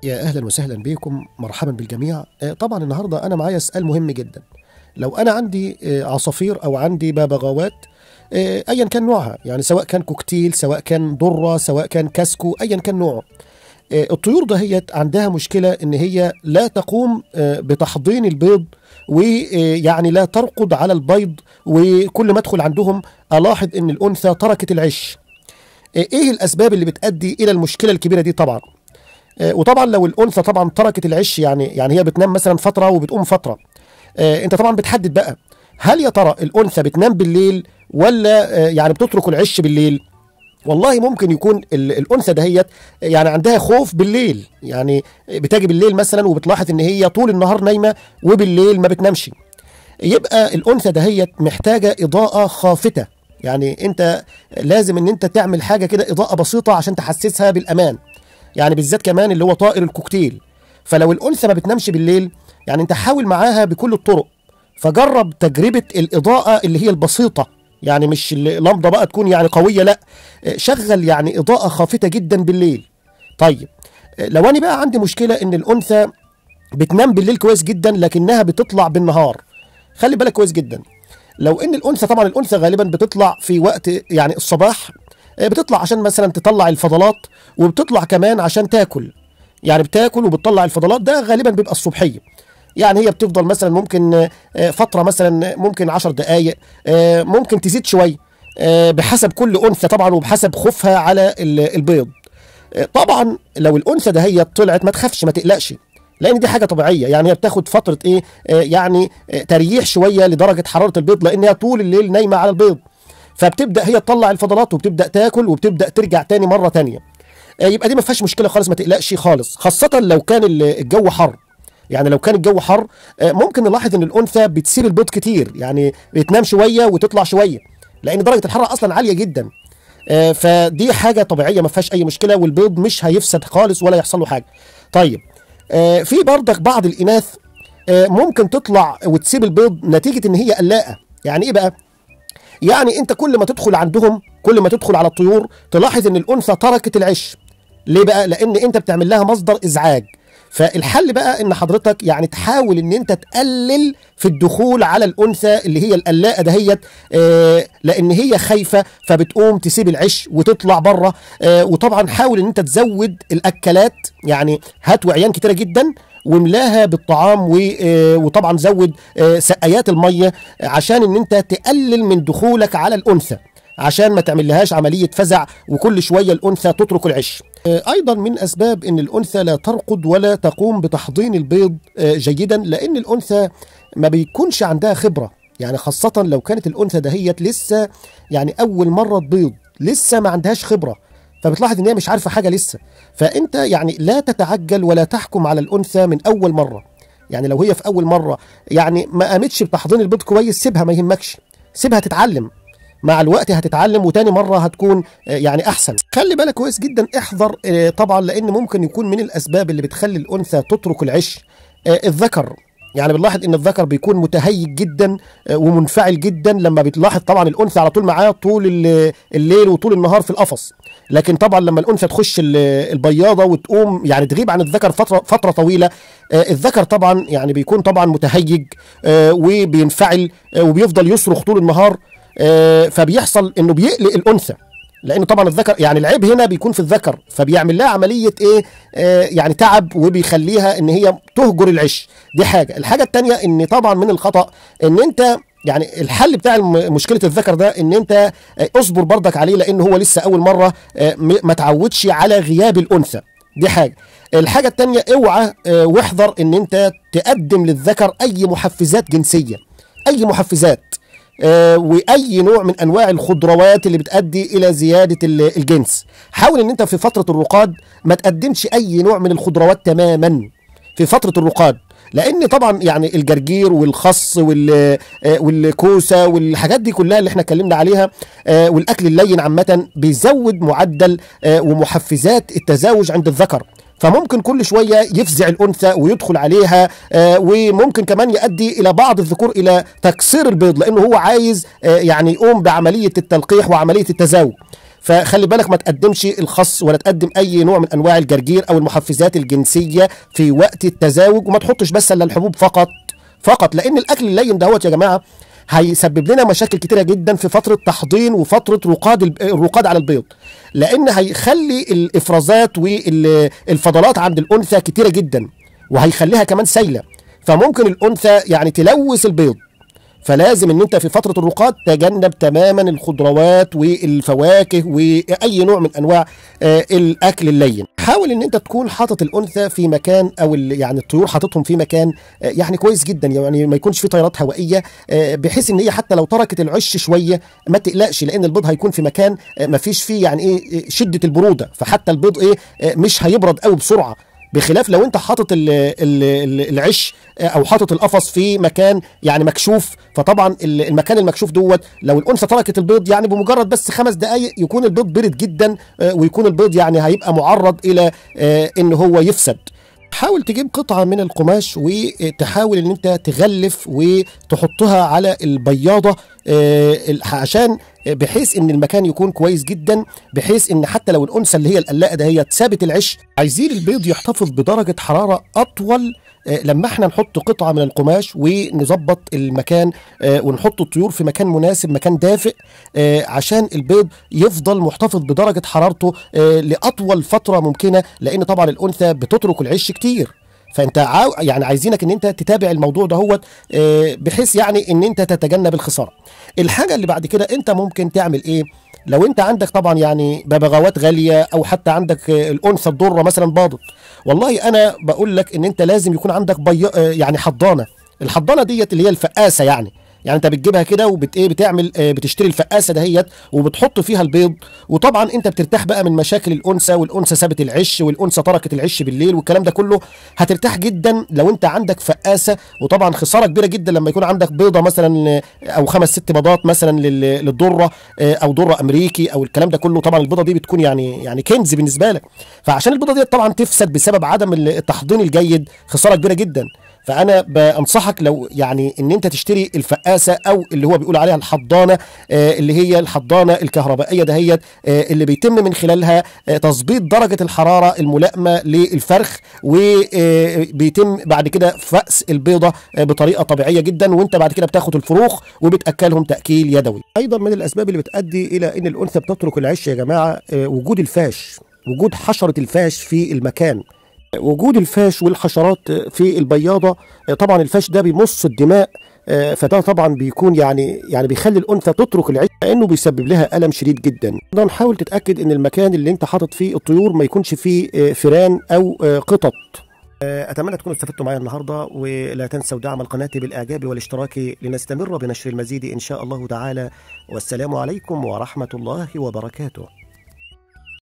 يا أهلا وسهلا بكم، مرحبا بالجميع. طبعا النهاردة أنا معايا سؤال مهم جدا. لو أنا عندي عصافير أو عندي ببغاوات أيا كان نوعها، يعني سواء كان كوكتيل، سواء كان ضرة، سواء كان كاسكو، أيا كان نوعه، الطيور دهيت عندها مشكلة إن هي لا تقوم بتحضين البيض، ويعني لا ترقد على البيض، وكل ما أدخل عندهم ألاحظ إن الأنثى تركت العش. إيه الأسباب اللي بتؤدي إلى المشكلة الكبيرة دي؟ طبعا وطبعا لو الانثى طبعا تركت العش، يعني هي بتنام مثلا فتره وبتقوم فتره، انت طبعا بتحدد بقى هل يا ترى الانثى بتنام بالليل ولا يعني بتترك العش بالليل. والله ممكن يكون الانثى دهيت يعني عندها خوف بالليل، يعني بتجي بالليل مثلا وبتلاحظ ان هي طول النهار نايمه وبالليل ما بتنامش. يبقى الانثى دهيت محتاجه اضاءه خافته، يعني انت لازم ان انت تعمل حاجه كده، اضاءه بسيطه عشان تحسسها بالامان، يعني بالذات كمان اللي هو طائر الكوكتيل. فلو الانثى ما بتنامش بالليل، يعني انت حاول معاها بكل الطرق، فجرب تجربه الاضاءه اللي هي البسيطه، يعني مش اللمبه بقى تكون يعني قويه، لا، شغل يعني اضاءه خافته جدا بالليل. طيب لو انا بقى عندي مشكله ان الانثى بتنام بالليل كويس جدا لكنها بتطلع بالنهار، خلي بالك كويس جدا. لو ان الانثى، طبعا الانثى غالبا بتطلع في وقت يعني الصباح، بتطلع عشان مثلا تطلع الفضلات، وبتطلع كمان عشان تاكل، يعني بتاكل وبتطلع الفضلات، ده غالبا بيبقى الصبحيه. يعني هي بتفضل مثلا ممكن فتره، مثلا ممكن 10 دقائق، ممكن تزيد شويه بحسب كل انثى طبعا، وبحسب خوفها على البيض. طبعا لو الانثى ده هي طلعت، ما تخافش ما تقلقش، لان دي حاجه طبيعيه، يعني هي بتاخد فتره ايه، يعني تريح شويه لدرجه حراره البيض، لان هي طول الليل نايمه على البيض، فبتبدا هي تطلع الفضلات وبتبدا تاكل وبتبدا ترجع تاني مره تانيه. يبقى دي ما فيهاش مشكله خالص، ما تقلقش خالص، خاصه لو كان الجو حر. يعني لو كان الجو حر ممكن نلاحظ ان الانثى بتسيب البيض كتير، يعني بتنام شويه وتطلع شويه، لان درجه الحراره اصلا عاليه جدا. فدي حاجه طبيعيه ما فيهاش اي مشكله، والبيض مش هيفسد خالص ولا يحصل له حاجه. طيب في برضك بعض الاناث ممكن تطلع وتسيب البيض نتيجه ان هي قلاقه. يعني ايه بقى؟ يعني انت كل ما تدخل عندهم، كل ما تدخل على الطيور تلاحظ ان الانثى تركت العش. ليه بقى؟ لان انت بتعمل لها مصدر ازعاج. فالحل بقى ان حضرتك يعني تحاول ان انت تقلل في الدخول على الانثى اللي هي القلاقه دهيت، لان هي خايفه فبتقوم تسيب العش وتطلع بره. وطبعا حاول ان انت تزود الاكلات، يعني هات وعيان كتيره جدا وملاها بالطعام، وطبعا زود سقايات الميه عشان ان انت تقلل من دخولك على الانثى، عشان ما تعمل لهاش عمليه فزع وكل شويه الانثى تترك العش. ايضا من اسباب ان الانثى لا ترقد ولا تقوم بتحضين البيض جيدا، لان الانثى ما بيكونش عندها خبره، يعني خاصه لو كانت الانثى دهيت لسه يعني اول مره تبيض، لسه ما عندهاش خبره، فبتلاحظ ان هي مش عارفه حاجه لسه. فانت يعني لا تتعجل ولا تحكم على الانثى من اول مره. يعني لو هي في اول مره يعني ما قامتش بتحضين البيض كويس، سيبها، ما يهمكش، سيبها تتعلم، مع الوقت هتتعلم وتاني مرة هتكون يعني أحسن. خلي بالك كويس جدا، احذر طبعا، لأن ممكن يكون من الأسباب اللي بتخلي الأنثى تترك العش الذكر. يعني بنلاحظ ان الذكر بيكون متهيج جدا ومنفعل جدا لما بتلاحظ طبعا الانثى على طول معاه طول الليل وطول النهار في القفص، لكن طبعا لما الانثى تخش البياضه وتقوم يعني تغيب عن الذكر فتره طويله، الذكر طبعا يعني بيكون طبعا متهيج وبينفعل وبيفضل يصرخ طول النهار، فبيحصل انه بيقلق الانثى، لانه طبعا الذكر يعني العيب هنا بيكون في الذكر، فبيعمل لها عمليه ايه، يعني تعب، وبيخليها ان هي تهجر العش. دي حاجه. الحاجه الثانيه ان طبعا من الخطا ان انت يعني الحل بتاع مشكله الذكر ده ان انت اصبر برضك عليه، لان هو لسه اول مره، ما تعودش على غياب الانثى. دي حاجه. الحاجه الثانيه، اوعى واحذر ان انت تقدم للذكر اي محفزات جنسيه، اي محفزات واي نوع من انواع الخضروات اللي بتؤدي الى زياده الجنس. حاول ان انت في فتره الرقاد ما تقدمش اي نوع من الخضروات تماما في فتره الرقاد، لان طبعا يعني الجرجير والخس والكوسه والحاجات دي كلها اللي احنا اتكلمنا عليها، والاكل اللين عامه بيزود معدل ومحفزات التزاوج عند الذكر، فممكن كل شويه يفزع الانثى ويدخل عليها، وممكن كمان يؤدي الى بعض الذكور الى تكسير البيض، لانه هو عايز يعني يقوم بعمليه التلقيح وعمليه التزاوج. فخلي بالك ما تقدمش الخس ولا تقدم اي نوع من انواع الجرجير او المحفزات الجنسيه في وقت التزاوج، وما تحطش بس الا الحبوب فقط، لان الاكل اللين دهوت يا جماعه هيسبب لنا مشاكل كتيره جدا في فتره تحضين وفتره الرقاد على البيض، لان هيخلي الافرازات والفضلات عند الانثى كتيره جدا، وهيخليها كمان سايله، فممكن الانثى يعني تلوث البيض. فلازم ان انت في فتره الرقاد تجنب تماما الخضروات والفواكه واي نوع من انواع الاكل اللين. حاول ان انت تكون حاطط الانثى في مكان، او يعني الطيور حاططهم في مكان يعني كويس جدا، يعني ما يكونش في تيارات هوائيه، بحيث ان هي حتى لو تركت العش شويه ما تقلقش، لان البيض هيكون في مكان ما فيش فيه يعني ايه شده البروده، فحتى البيض ايه مش هيبرد قوي بسرعه، بخلاف لو انت حاطط العش او حاطط القفص في مكان يعني مكشوف. فطبعا المكان المكشوف دوت لو الانثى تركت البيض يعني بمجرد بس 5 دقائق يكون البيض برد جدا، ويكون البيض يعني هيبقى معرض الى ان هو يفسد. حاول تجيب قطعة من القماش وتحاول ان انت تغلف وتحطها على البياضة، عشان بحيث ان المكان يكون كويس جدا، بحيث ان حتى لو الانثى اللي هي القلاقة ده هي سابت العش، عايزين البيض يحتفظ بدرجة حرارة اطول. لما احنا نحط قطعة من القماش ونظبط المكان ونحط الطيور في مكان مناسب، مكان دافئ، عشان البيض يفضل محتفظ بدرجة حرارته لأطول فترة ممكنة، لأن طبعا الأنثى بتترك العش كتير. فانت يعني عايزينك ان انت تتابع الموضوع دهوت، بحيث يعني ان انت تتجنب الخسارة. الحاجة اللي بعد كده انت ممكن تعمل ايه؟ لو انت عندك طبعا يعني ببغاوات غاليه، او حتى عندك الانثى الضره مثلا باضت، والله انا بقول لك ان انت لازم يكون عندك يعني حضانه. الحضانه ديت اللي هي الفقاسه، يعني انت بتجيبها كده بتعمل بتشتري الفقاسه دهيت وبتحط فيها البيض. وطبعا انت بترتاح بقى من مشاكل الانثى، والانثى سابت العش، والانثى تركت العش بالليل، والكلام ده كله هترتاح جدا لو انت عندك فقاسه. وطبعا خساره كبيره جدا لما يكون عندك بيضه مثلا او 5 6 بيضات مثلا للذره، او ذره امريكي او الكلام ده كله. طبعا البيضه دي بتكون يعني كنز بالنسبه لك، فعشان البيضه دي طبعا تفسد بسبب عدم التحضين الجيد خساره كبيره جدا. فانا بنصحك لو يعني ان انت تشتري الفقاسه، او اللي هو بيقول عليها الحضانه، اللي هي الحضانه الكهربائيه دهيت، اللي بيتم من خلالها تظبيط درجه الحراره الملائمه للفرخ، وبيتم بعد كده فأس البيضه بطريقه طبيعيه جدا، وانت بعد كده بتاخد الفروخ وبتاكلهم تاكيل يدوي. ايضا من الاسباب اللي بتؤدي الى ان الانثى بتترك العش يا جماعه وجود الفاش، وجود حشره الفاش في المكان. وجود الفاش والحشرات في البياضة، طبعا الفاش ده بيمص الدماء، فده طبعا بيكون يعني بيخلي الانثى تترك العش، لانه بيسبب لها الم شديد جدا. ايضا حاول تتاكد ان المكان اللي انت حاطط فيه الطيور ما يكونش فيه فيران او قطط. اتمنى تكونوا استفدتوا معايا النهارده، ولا تنسوا دعم القناه بالاعجاب والاشتراك لنستمر بنشر المزيد ان شاء الله تعالى. والسلام عليكم ورحمه الله وبركاته.